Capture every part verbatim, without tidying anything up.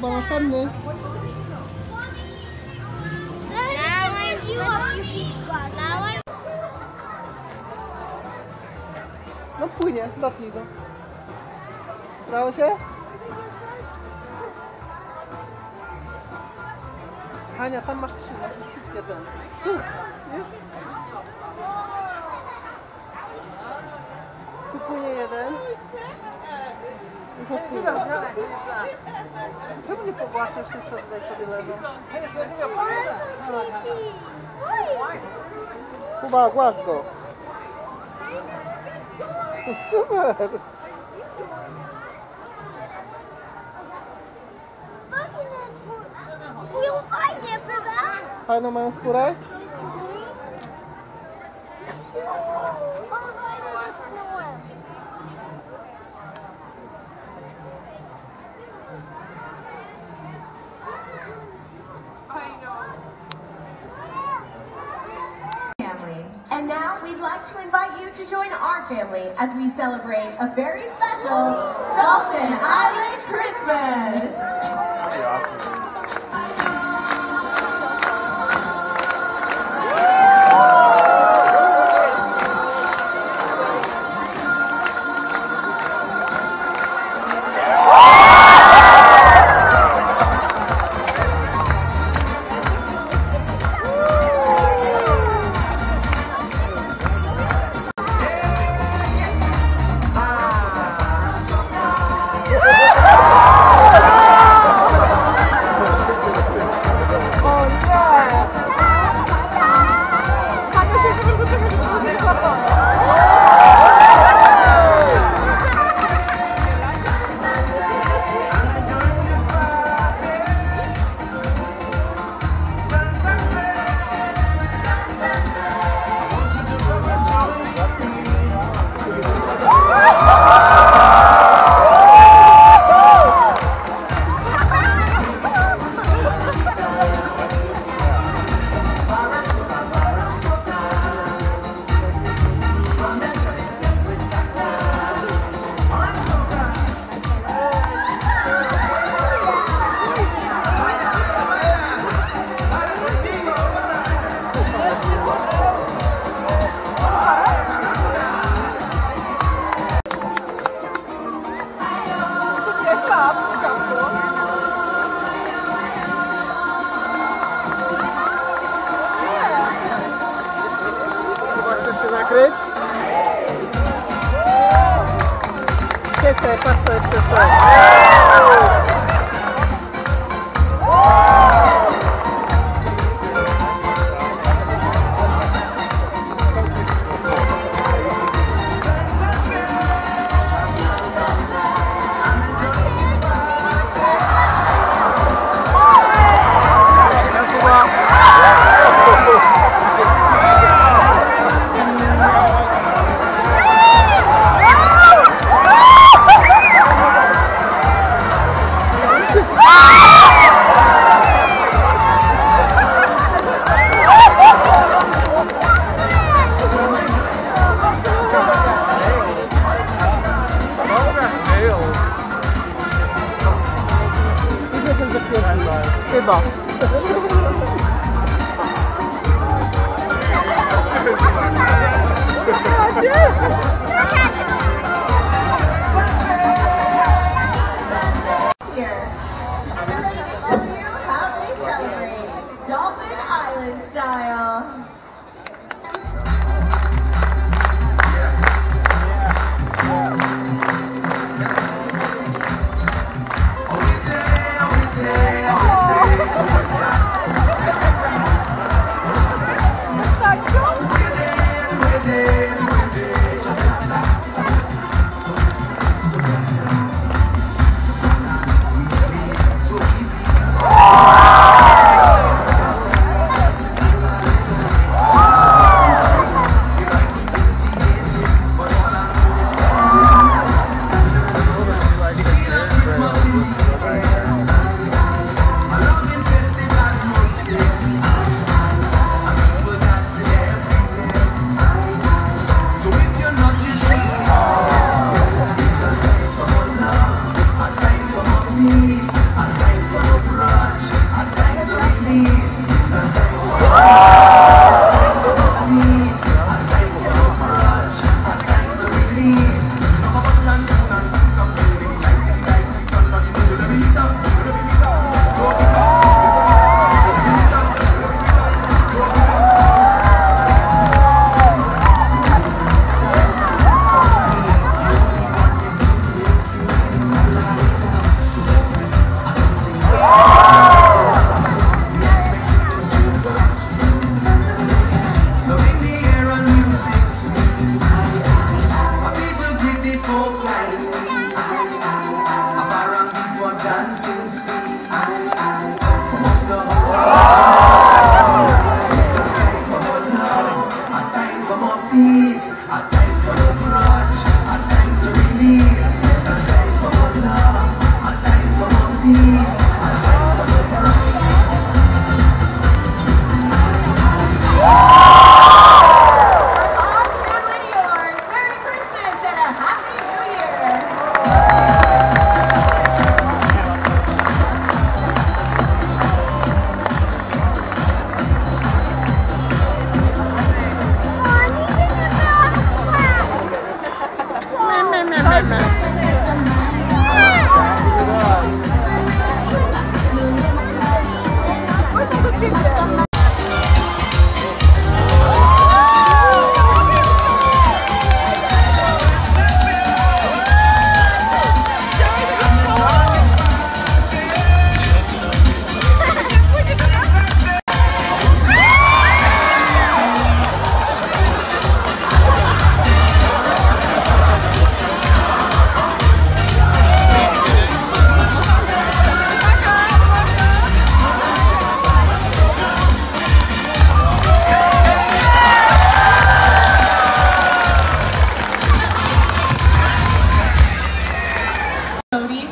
Kuba następny. No płynie, dotknij go. Udało się? Hania, tam masz trzy, masz wszystkie ten. Tu, wiesz? Tu płynie jeden. Już odpływa. Czemu nie pogłaszasz tych, co tutaj sobie leżą? Kuba, głaszcz go. Super! Czują fajnie, prawda? Fajną mają skórę? And now we'd like to invite you to join our family as we celebrate a very special Dolphin Island Christmas. Nakryć? Przestań, patrz to jeszcze stoi. Chyba. Here, we're ready to show you how they celebrate Dolphin Island style. We're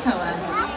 Koa.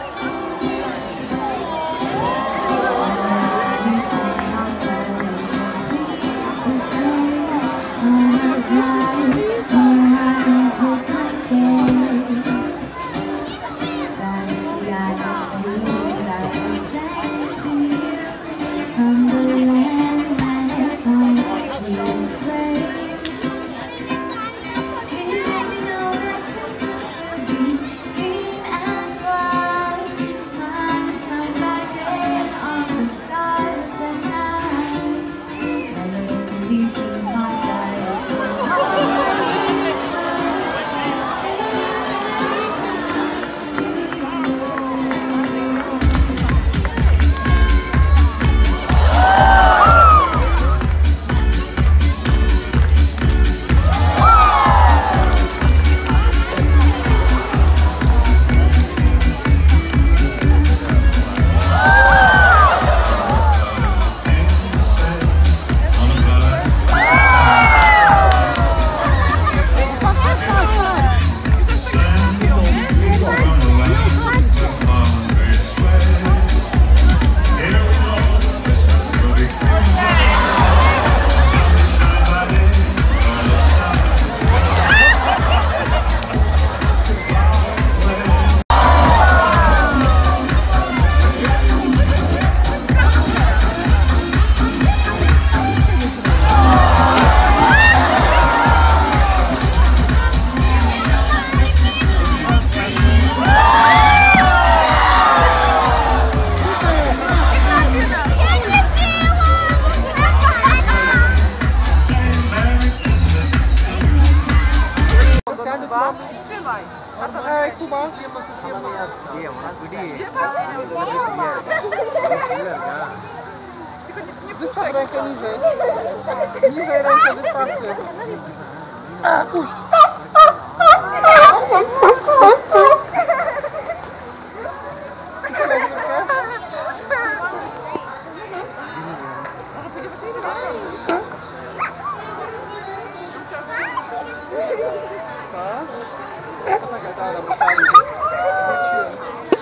Trzymaj. Ej, Kuba. Wystaw rękę niżej. Niżej rękę wystarczy. Puść. Puściłeś rękę? Poczekaj, dobra, poczekaj. Wróciłem.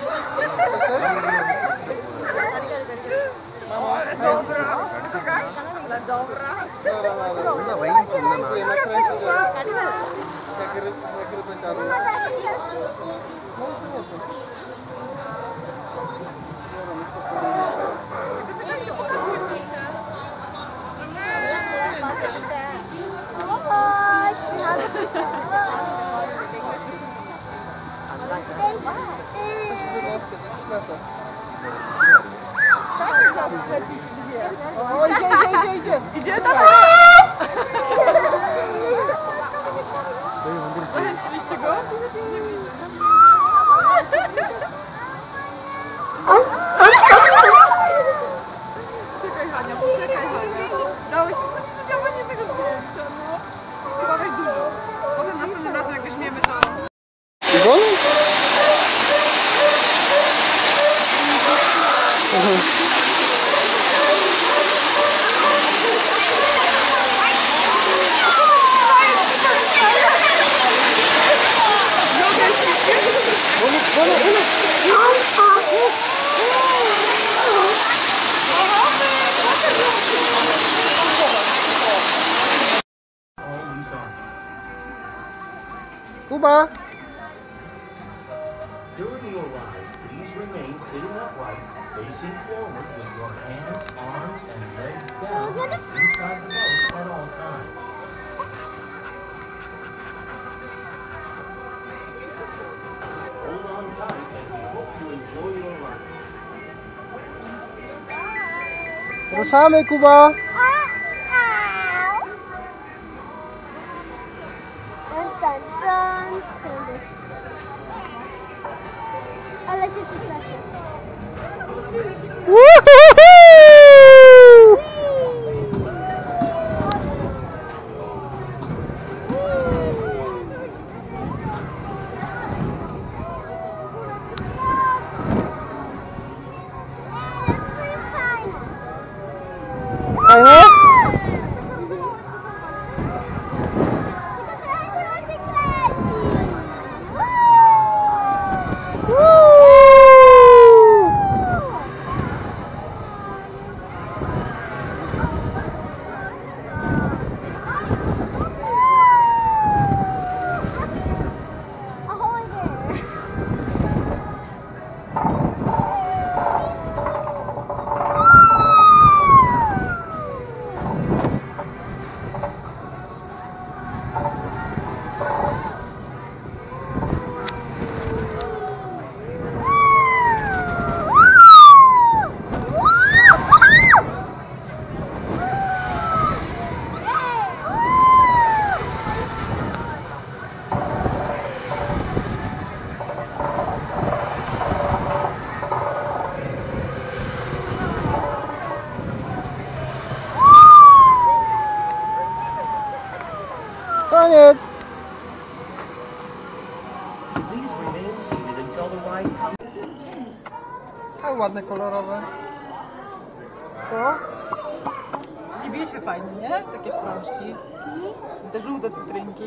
Mamo, dobra. Dobra, dobra. Dziękuję, nakręcić jak ryb, jak rybę gadu. No jestem, jestem. O, idzie, idzie, idzie, idzie! Idzie, dawaj! Zachęciliście go? Nie widzę. Poczekaj, Hania, poczekaj, Hania. Dałeś mi, nie miała jednego zdjęcia, no. Chyba weź dużo. Potem następnym razem, jak weźmiemy, to... Kuba! During your ride, please remain sitting upright, facing forward with your hands, arms, and legs down and inside the boat at all times. Hold on tight and we hope you enjoy your ride. Ruszamy, Kuba! Ale się przestraszę. Fajne? Woo! A ładne, kolorowe. Co? I bije się fajnie, nie? Takie wprążki. Te żółte cytrynki.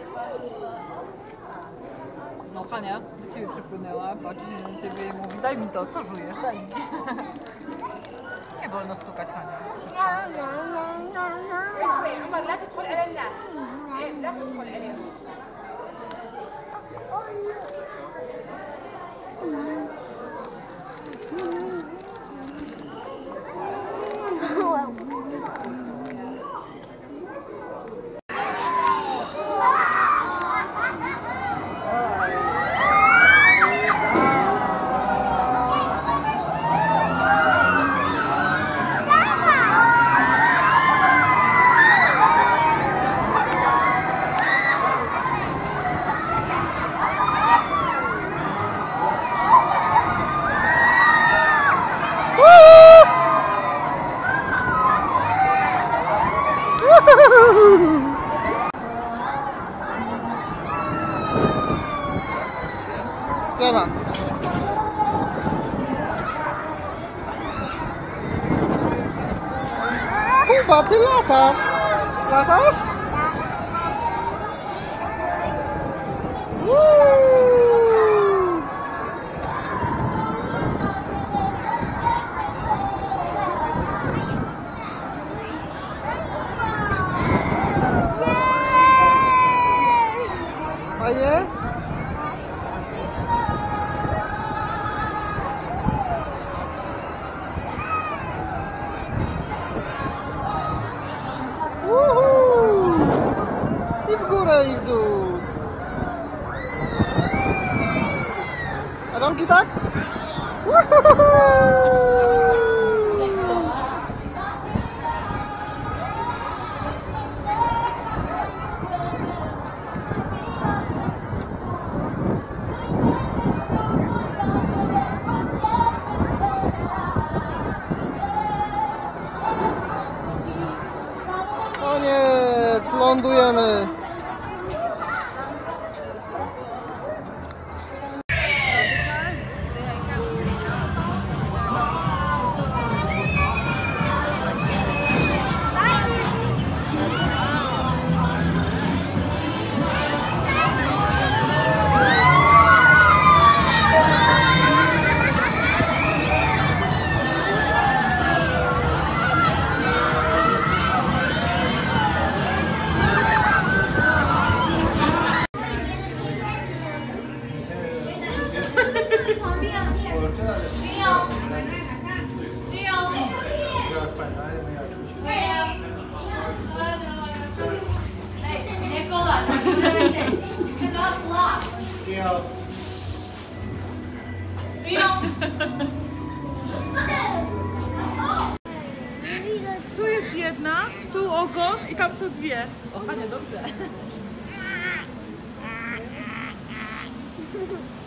No Hania, do ciebie przypłynęła, patrzy się na ciebie i mówi: daj mi to, co żujesz, daj mi. Nie wolno stukać, Hania. عمر لا تدخل على الناس لا تدخل عليهم Jana. Kuba, ty latasz? Latasz? Uuu. Fajnie? I w górę, i w dół. A rąki tak? Koniec, lądujemy. Tu jest jedna, tu ogon i tam są dwie. O Hania, dobrze.